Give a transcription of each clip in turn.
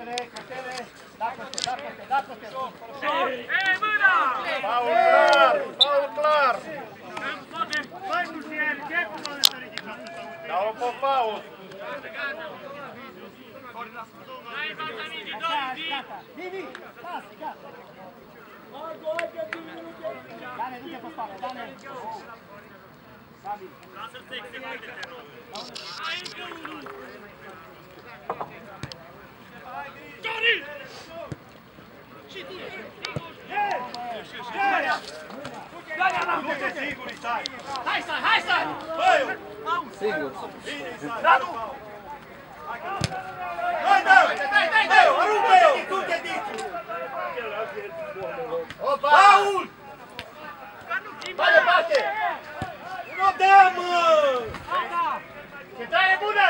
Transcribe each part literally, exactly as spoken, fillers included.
Costere, Costere, da Costere, da Costere, da Costere. Ei, mâna! Paul clar, Paul clar. Vai cu el, ce cu mă să ridicat să uite. Dau pe Paul. Hai, fața mini, doi, Gata, Vivi, lasă, gata. Dane, du-te pe spate, Dane. Gabi. lasă-l să execute, te rog. Hai, încă unul! Dori! Și tu! Du-te sigur, stai. Hai, stai, hai, stai! Băi! Singur. Radu! Hai, dai! Dai, dai, dai! Aruncă! Du-te, Dicu! Opa! Paul! Mai departe! Nu dăm, mă! Centrare bună!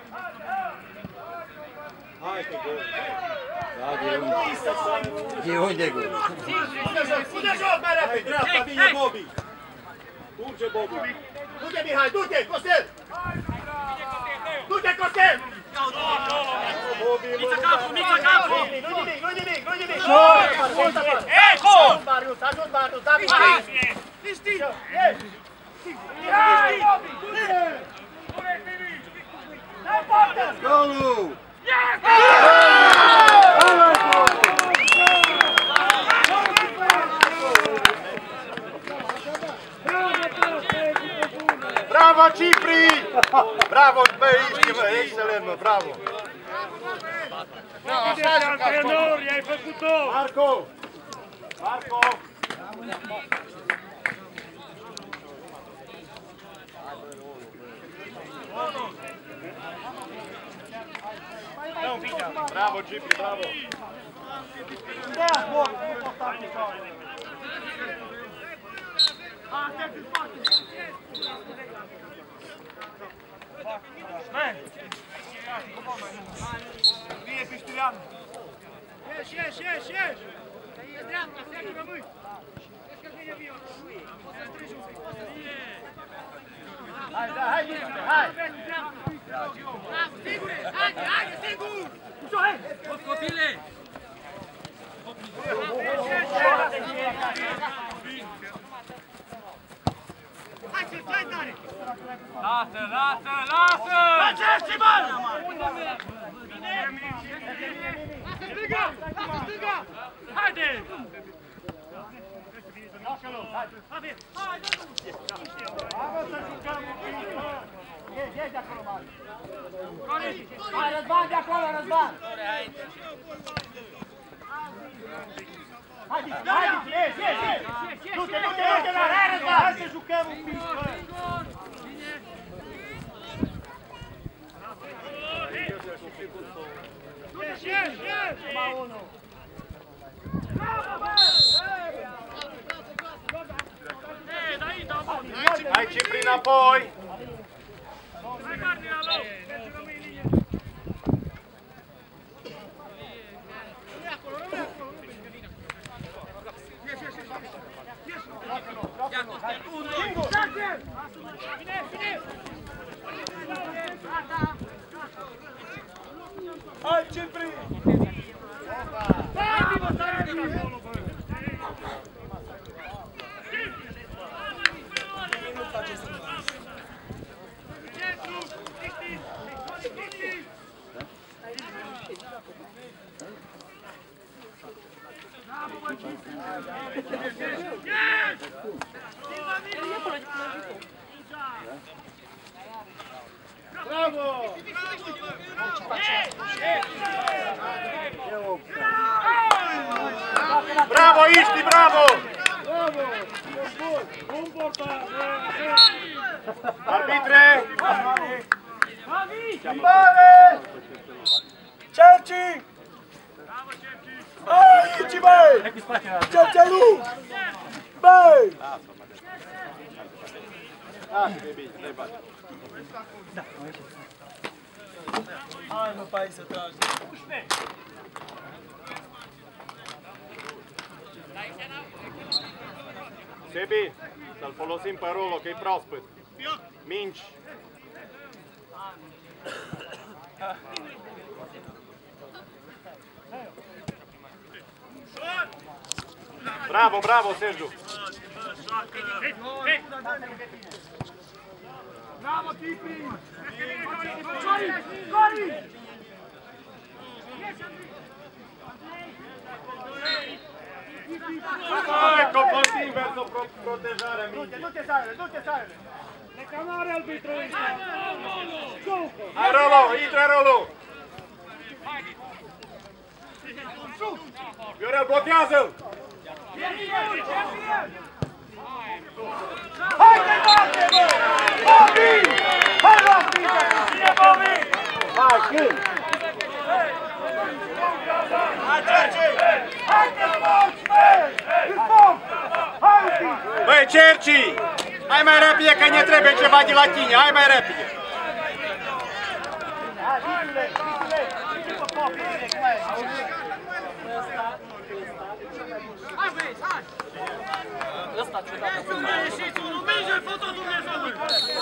Hai că gol! Da, e un... E un de gol. Pune joc mai Hai, repede! dreapta, vine Bobby! Urge Bobby! Du-te, Mihai, du-te, Costel! Du-te, Costel! Bobby, mă, Miță nu capul, mai- miță capul! Nu nimic, nu nimic, nu nimic! Eco! Ajut Marius, ajut Marius, da, Mihai! Liști! Ieși! Golul! Bravo, Cipri! Bravo, băi, ești, bă, excelent, mă, bravo! Da, așa jucați, Antrenor, i-ai făcut-o! Marco! Marco! Bravo, Cipri, bravo! Da, bun, nu pot sta cu care. Bine, Pișturian! Ieși, ieși, ieși, ieși! E dreapta, seacă rămâi! Vezi că vine Vio! O să strigi un pic, o să strigi! Hai, da, hai, Mihai, hai! Bravo, sigure! Haide, haide, sigur! Ușor, hai! Toți copile! Hai, ce hai tare! Lasă, lasă, lasă! Faceți-mă! Lasă stânga! Lasă stânga! Haide! Haide! Haide! Hai să jucăm un pic! Ieși, ieși de acolo, Marius! Hai, Răzvan, de acolo, Răzvan! Hai, Dici, hai, Dici, ieși, ieși, ieși! Du-te, du-te, du-te, hai, Răzvan! Hai să jucăm un pic, bă! Ieși, ieși, ieși! Ba unu! Ei, de aici, da, bă! Hai, Cipri, înapoi! Hai, Martin, alo! Deci rămâi în linie! Rămâi acolo, rămâi acolo! Ieși, ieși, ieși! Ieși! Ia, Costel, unu, doi! Șase! Vine, vine! Gata! Hai, Cipri! Dați-vă tare de acolo, bă! Centru! Cristi! Cristi! Bravo, bă, Cristi! Yes! Silva, Miri! Bravo! Bravo, Iști, bravo! Arbitre! Mare! Cerci! Aici, băi! Cercelu! Băi! Hai, mă, pai, să tragi! Sebi, să-l folosim pe Rolo, că e proaspăt. Minci. Bravo, bravo, Sergiu! Bravo, Tipi! Cori! Cori! Ecco, così verso pro protejarea mingii. Du-te, Saire, du-te, Saire! Reclamare arbitrului! Hai, Rolo, intră, Rolo! Viorel, blochează-l! Haide, bate, bă! Bobi! Hai, Bobi! Cine Bobi? Hai, când? Hai, Cerci! Haide, Bobi! În foc! Hai, Băi, Cerci! Hai mai repede că ne trebuie ceva de la tine, hai mai repede! hai, Vitule, Vitule! Uite pe pop, bine, cum e? Hai, băieți, hai! Ăsta ciudat. Ieși unde ieșiți unul, minge-l, fă tot Dumnezeului!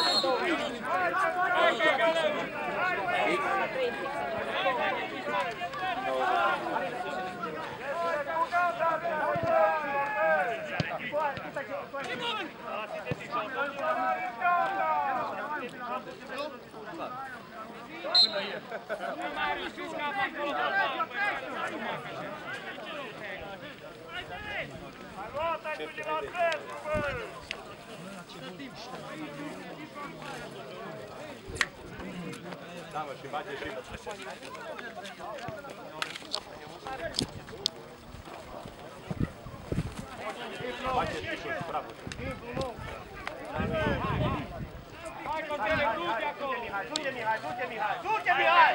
Da, mă, și bate și bate și șut, bravo! Hai, Costele, du-te acolo! Du-te, Mihai, du-te, Mihai! Du-te, Mihai!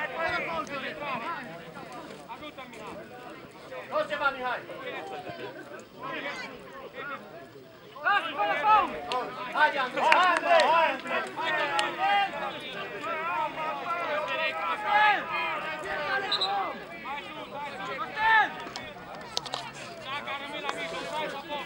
Ajută, Mihai! Nu ceva, Mihai! Lasă, fără faul! Haide, Andrei! Andrei! Hai, Dacă a rămâne la mijloc, hai să pot!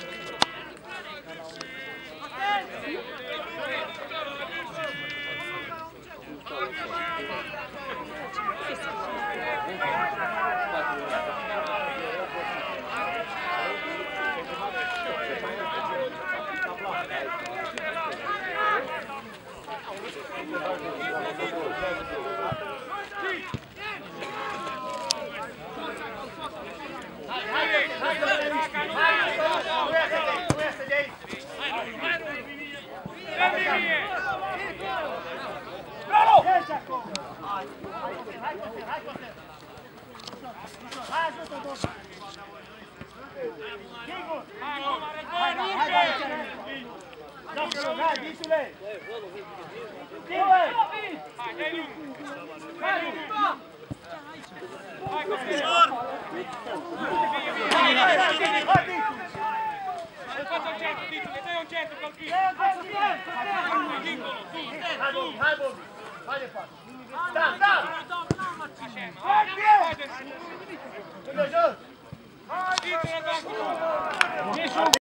Da, da! Hai,